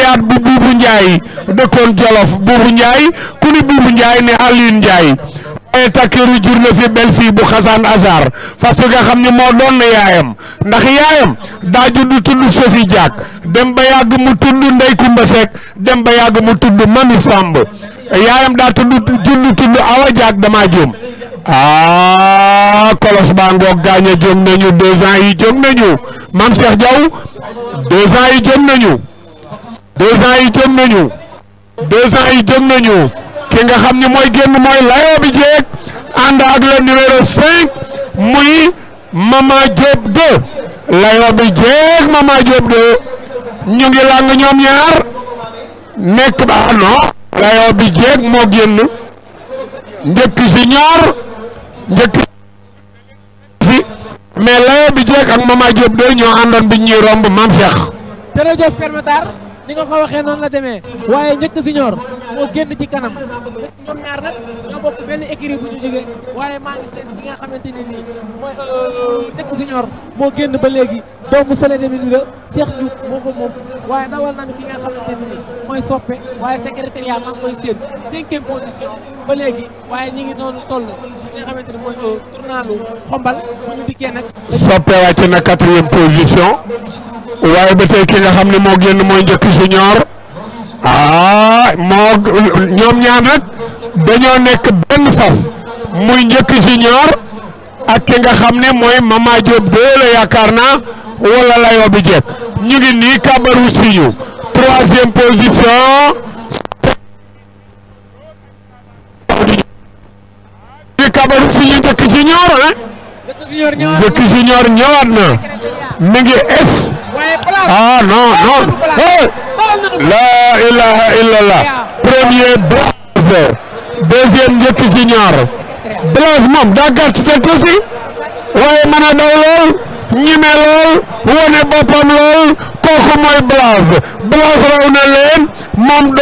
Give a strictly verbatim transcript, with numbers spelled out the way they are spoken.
caat bu Buubu Njaay dëkkoon Jolof Buubu Njaay ku ni Buubu Njaay ne Alioune Njaay waaye takkiru jur na fi bel fii bu xasaan azar parce que nga xam ne moo doon na yaayam ndax yaayam daa judd tudd Sofi Diak dem ba yàgg mu tudd Ndey Kumba Seck dem ba yàgg mu tudd Mami Samb yaayam daa tudd judd tudd Awa Diak dama juum ah kolos baa ngoog gaaña jóg nañu deux ans yi jóg nañu Mame Cheikh Diaw deux ans yi jóg nañu deux ans yi jóg nañu deux ans yi jóg nañu ki nga xam ne mooy génn mooy layoo bi jeeg ànd ak le numéro cinq muy Mama Diop deux layoo bi jeeg Mama Diop deux ñu ngi lang ñoom ñaar nekk ba non layoo bi jeeg moo génn njëkk si ñaar njëkk si mais layoo bi jeeg ak Mama Diop deux ñoo àndoon bi ñuy romb Mame Cheikh. jërëjëf permettre ni nga ko waxee noonu la demee waaye njëkk si ñor moo génn ci kanam ñoom ñaar nag ñoo bokk benn écurie bu ñu jógee waaye maa ngi seen ki nga xamante ne nii mooy njëkk si ñor moo génn ba léegi doomu Sele de Mine la Cheikh Diouf moo ko moom waaye dawal nañu ki nga xamante ne nii mooy soppe waaye secrétariat maa ngi koy seen cinquième position ba léegi waaye ñi ngi noonu toll ki nga xamante ne mooy tournalu xombal bu ñu dikkee nag. soppe wàcc na quatrième position. waaye ba tey ki nga xam ne moo génn mooy njëkk si ñor ah moo ñoom ñaar nag dañoo nekk benn fas muy njëkk si ñor ak ki nga xam ne mooy Mama Diop deux la yaakaar naa wala layoo bi jeeg ñu ngi nii kabaru siñu troisième position ñu kabaru siñu njëkk si ñor ah njëkk si ñor ñëwaat na mi ngi es ah non non hey la ilaha illallah premier Blaise deuxième njëkk si ñaar Blaise moom daa gàtt te tuuti waaye mën a daw lool ñime lool wone boppam lool kooku mooy Blaise Blaise raw na leen moom